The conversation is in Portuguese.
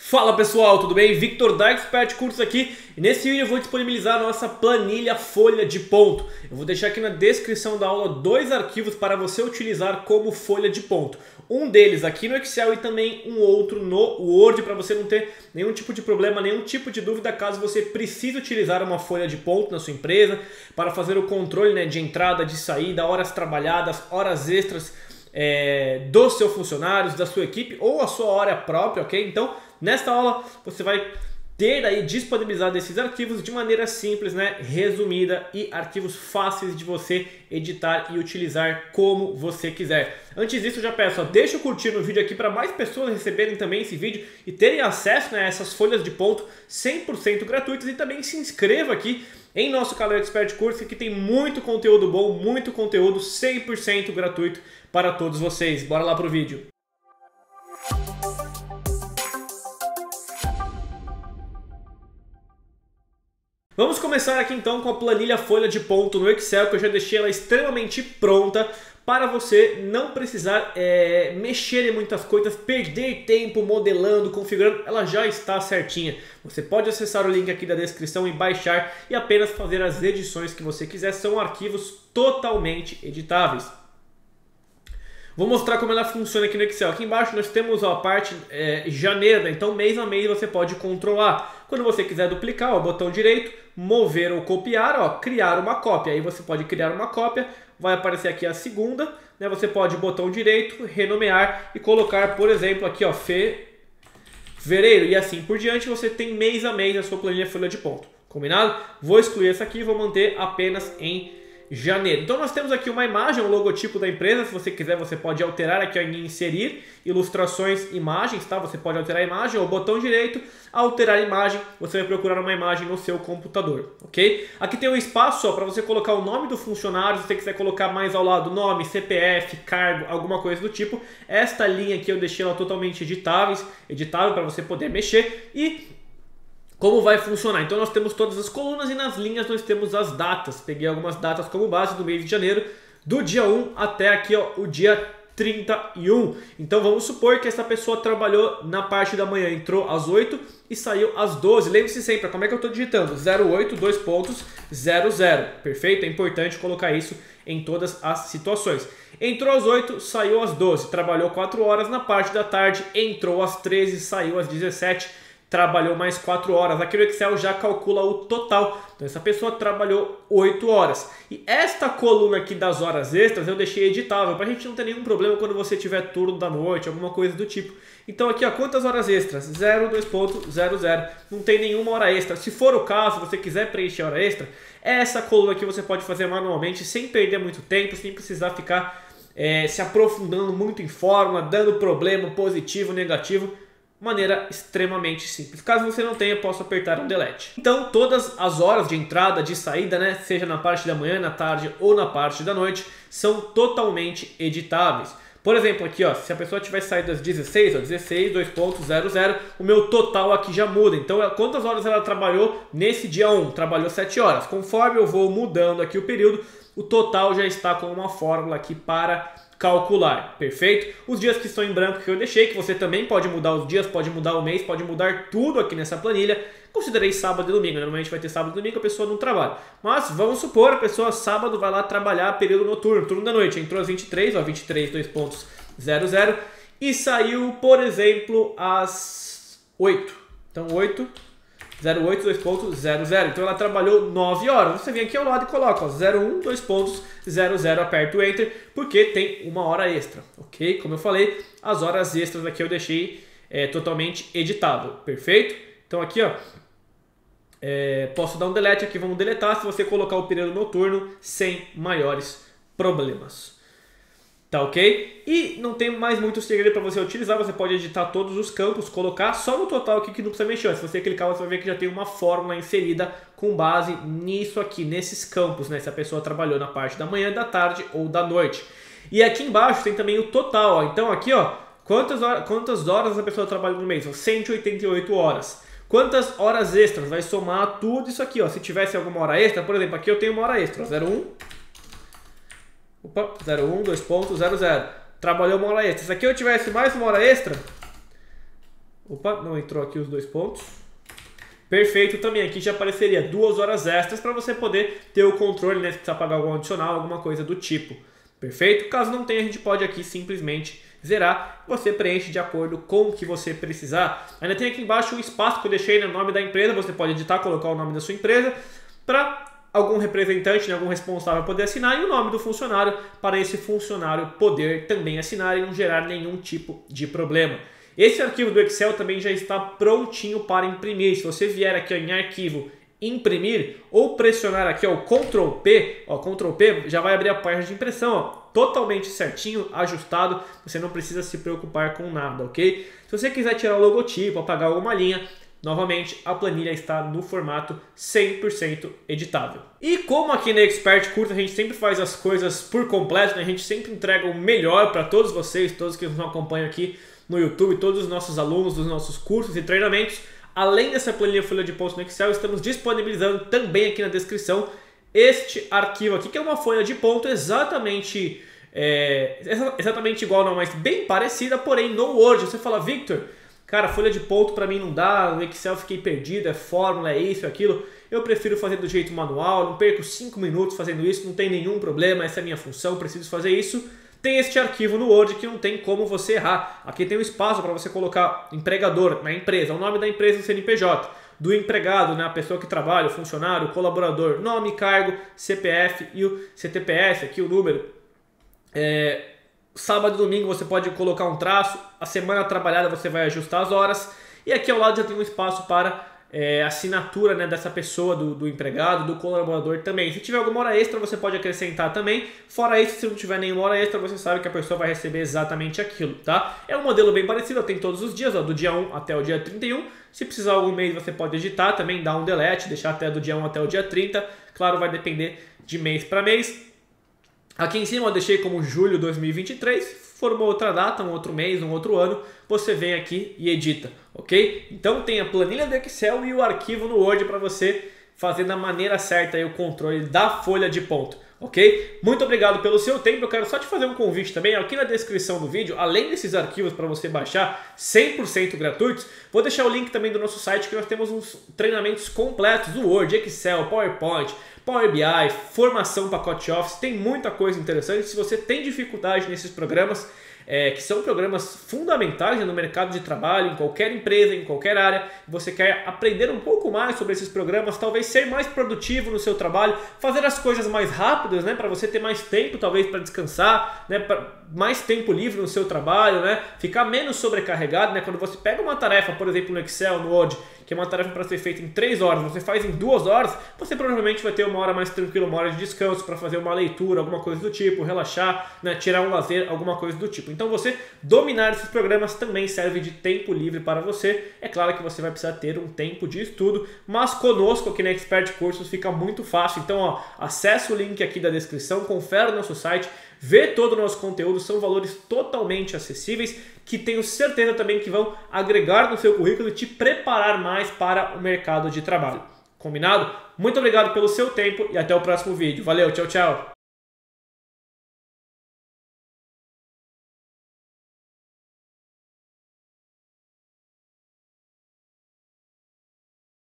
Fala pessoal, tudo bem? Victor da Expert Cursos aqui e nesse vídeo eu vou disponibilizar a nossa planilha folha de ponto. Eu vou deixar aqui na descrição da aula dois arquivos para você utilizar como folha de ponto. Um deles aqui no Excel e também um outro no Word para você não ter nenhum tipo de problema, nenhum tipo de dúvida caso você precise utilizar uma folha de ponto na sua empresa para fazer o controle, de entrada, de saída, horas trabalhadas, horas extras dos seus funcionários, da sua equipe ou a sua hora própria, ok? Então, nesta aula você vai ter aí disponibilizado esses arquivos de maneira simples, resumida e arquivos fáceis de você editar e utilizar como você quiser. Antes disso, já peço, deixa o curtir no vídeo aqui para mais pessoas receberem também esse vídeo e terem acesso a essas folhas de ponto 100% gratuitas, e também se inscreva aqui em nosso canal Expert Cursos, que tem muito conteúdo bom, muito conteúdo 100% gratuito para todos vocês. Bora lá pro vídeo. Vamos começar aqui então com a planilha folha de ponto no Excel, que eu já deixei ela extremamente pronta para você não precisar mexer em muitas coisas, perder tempo modelando, configurando. Ela já está certinha. Você pode acessar o link aqui da descrição e baixar e apenas fazer as edições que você quiser. São arquivos totalmente editáveis. Vou mostrar como ela funciona aqui no Excel. Aqui embaixo nós temos a parte janeiro, então mês a mês você pode controlar. Quando você quiser duplicar, o botão direito, mover ou copiar, criar uma cópia. Aí você pode criar uma cópia, vai aparecer aqui a segunda, você pode botão direito, renomear e colocar, por exemplo, aqui fevereiro, e assim por diante. Você tem mês a mês a sua planilha folha de ponto. Combinado? Vou excluir essa aqui e vou manter apenas em janeiro. Então nós temos aqui uma imagem, um logotipo da empresa. Se você quiser, você pode alterar aqui em inserir ilustrações, imagens, tá? Você pode alterar a imagem ou botão direito, alterar a imagem. Você vai procurar uma imagem no seu computador, ok? Aqui tem um espaço só para você colocar o nome do funcionário. Se você quiser colocar mais ao lado nome, CPF, cargo, alguma coisa do tipo. Esta linha aqui eu deixei ela totalmente editável para você poder mexer. E como vai funcionar? Então nós temos todas as colunas e nas linhas nós temos as datas. Peguei algumas datas como base do mês de janeiro, do dia 1 até aqui o dia 31. Então vamos supor que essa pessoa trabalhou na parte da manhã, entrou às 8 e saiu às 12. Lembre-se sempre, como é que eu estou digitando? 08, 2 pontos, 00. Perfeito? É importante colocar isso em todas as situações. Entrou às 8, saiu às 12. Trabalhou 4 horas na parte da tarde, entrou às 13, saiu às 17. Trabalhou mais 4 horas. Aqui no Excel já calcula o total. Então essa pessoa trabalhou 8 horas. E esta coluna aqui das horas extras eu deixei editável, para a gente não ter nenhum problema quando você tiver turno da noite, alguma coisa do tipo. Então aqui, quantas horas extras? 0, 2 pontos, 0, 0. Não tem nenhuma hora extra. Se for o caso, você quiser preencher a hora extra, essa coluna aqui você pode fazer manualmente, sem perder muito tempo, sem precisar ficar se aprofundando muito em fórmula, dando problema positivo, negativo. Maneira extremamente simples. Caso você não tenha, posso apertar um delete. Então todas as horas de entrada, de saída, seja na parte da manhã, na tarde ou na parte da noite, são totalmente editáveis. Por exemplo, aqui, se a pessoa tiver saído às 16, 16, 2 pontos, 00, o meu total aqui já muda. Então, quantas horas ela trabalhou nesse dia 1? Trabalhou 7 horas. Conforme eu vou mudando aqui o período, o total já está com uma fórmula aqui para calcular, perfeito? Os dias que estão em branco que eu deixei, que você também pode mudar os dias, pode mudar o mês, pode mudar tudo aqui nessa planilha. Considerei sábado e domingo, normalmente vai ter sábado e domingo, a pessoa não trabalha. Mas vamos supor, a pessoa sábado vai lá trabalhar período noturno, turno da noite, entrou às 23, 23, 2 pontos, 00, e saiu, por exemplo, às 8. Então 8, 08, 2 pontos, 00. Então ela trabalhou 9 horas. Você vem aqui ao lado e coloca 01, 2 pontos, 00, aperta o Enter, porque tem uma hora extra, ok? Como eu falei, as horas extras aqui eu deixei totalmente editável, perfeito? Então aqui, posso dar um delete aqui, vamos deletar se você colocar o período noturno sem maiores problemas. Tá ok? E não tem mais muito segredo para você utilizar. Você pode editar todos os campos, colocar só no total aqui que não precisa mexer. Se você clicar, você vai ver que já tem uma fórmula inserida com base nisso aqui, nesses campos, se a pessoa trabalhou na parte da manhã, da tarde ou da noite. E aqui embaixo tem também o total. Então aqui, quantas horas a pessoa trabalhou no mês? 188 horas. Quantas horas extras? Vai somar tudo isso aqui. Se tivesse alguma hora extra, por exemplo, aqui eu tenho uma hora extra, 01. Opa, 01, 2 pontos, 00. Trabalhou uma hora extra. Se aqui eu tivesse mais uma hora extra, Opa, não entrou aqui os 2 pontos. Perfeito, também aqui já apareceria 2 horas extras para você poder ter o controle, né? Se precisar pagar algum adicional, alguma coisa do tipo. Perfeito? Caso não tenha, a gente pode aqui simplesmente zerar. Você preenche de acordo com o que você precisar. Ainda tem aqui embaixo o espaço que eu deixei no nome da empresa. Você pode editar, colocar o nome da sua empresa para algum representante, né, algum responsável poder assinar e o nome do funcionário para esse funcionário poder também assinar e não gerar nenhum tipo de problema. Esse arquivo do Excel também já está prontinho para imprimir. Se você vier aqui em arquivo, imprimir ou pressionar aqui o Ctrl P, Ctrl P já vai abrir a página de impressão, ó, totalmente certinho, ajustado, você não precisa se preocupar com nada, ok? Se você quiser tirar o logotipo, apagar alguma linha, novamente a planilha está no formato 100% editável. E como aqui na Expert Cursos a gente sempre faz as coisas por completo, né? A gente sempre entrega o melhor para todos vocês, todos que nos acompanham aqui no YouTube, todos os nossos alunos dos nossos cursos e treinamentos. Além dessa planilha folha de pontos no Excel, estamos disponibilizando também aqui na descrição este arquivo aqui, que é uma folha de ponto exatamente igual, não, mas bem parecida, porém no Word. Você fala, Victor, cara, folha de ponto para mim não dá, no Excel fiquei perdido, é fórmula, é isso, é aquilo. Eu prefiro fazer do jeito manual, não perco 5 minutos fazendo isso, não tem nenhum problema, essa é a minha função, preciso fazer isso. Tem este arquivo no Word que não tem como você errar. Aqui tem um espaço para você colocar empregador na empresa, o nome da empresa do CNPJ, do empregado, né, a pessoa que trabalha, o funcionário, o colaborador, nome, cargo, CPF e o CTPS, aqui o número. Sábado e domingo você pode colocar um traço, a semana trabalhada você vai ajustar as horas e aqui ao lado já tem um espaço para assinatura, né, dessa pessoa, do empregado, do colaborador também. Se tiver alguma hora extra você pode acrescentar também, fora isso, se não tiver nenhuma hora extra você sabe que a pessoa vai receber exatamente aquilo, tá? É um modelo bem parecido, tem todos os dias, ó, do dia 1 até o dia 31, se precisar algum mês você pode editar também, dar um delete, deixar até do dia 1 até o dia 30, claro, vai depender de mês para mês. Aqui em cima eu deixei como julho 2023, se for uma outra data, um outro mês, um outro ano, você vem aqui e edita, ok? Então tem a planilha do Excel e o arquivo no Word para você fazer da maneira certa aí o controle da folha de ponto, ok? Muito obrigado pelo seu tempo, eu quero só te fazer um convite também, aqui na descrição do vídeo, além desses arquivos para você baixar 100% gratuitos, vou deixar o link também do nosso site que nós temos uns treinamentos completos do Word, Excel, PowerPoint, Power BI, formação pacote Office, tem muita coisa interessante. Se você tem dificuldade nesses programas, que são programas fundamentais no mercado de trabalho, em qualquer empresa, em qualquer área, você quer aprender um pouco mais sobre esses programas, talvez ser mais produtivo no seu trabalho, fazer as coisas mais rápidas, né, para você ter mais tempo talvez para descansar, né, mais tempo livre no seu trabalho, né, ficar menos sobrecarregado, né, quando você pega uma tarefa, por exemplo, no Excel, no Word, que é uma tarefa para ser feita em 3 horas, você faz em 2 horas, você provavelmente vai ter uma hora mais tranquila, uma hora de descanso para fazer uma leitura, alguma coisa do tipo, relaxar, né, tirar um lazer, alguma coisa do tipo. Então você dominar esses programas também serve de tempo livre para você. É claro que você vai precisar ter um tempo de estudo, mas conosco aqui na Expert Cursos fica muito fácil. Então, ó, acesse o link aqui da descrição, confere o nosso site, vê todo o nosso conteúdo, são valores totalmente acessíveis que tenho certeza também que vão agregar no seu currículo e te preparar mais para o mercado de trabalho. Combinado? Muito obrigado pelo seu tempo e até o próximo vídeo. Valeu, tchau, tchau!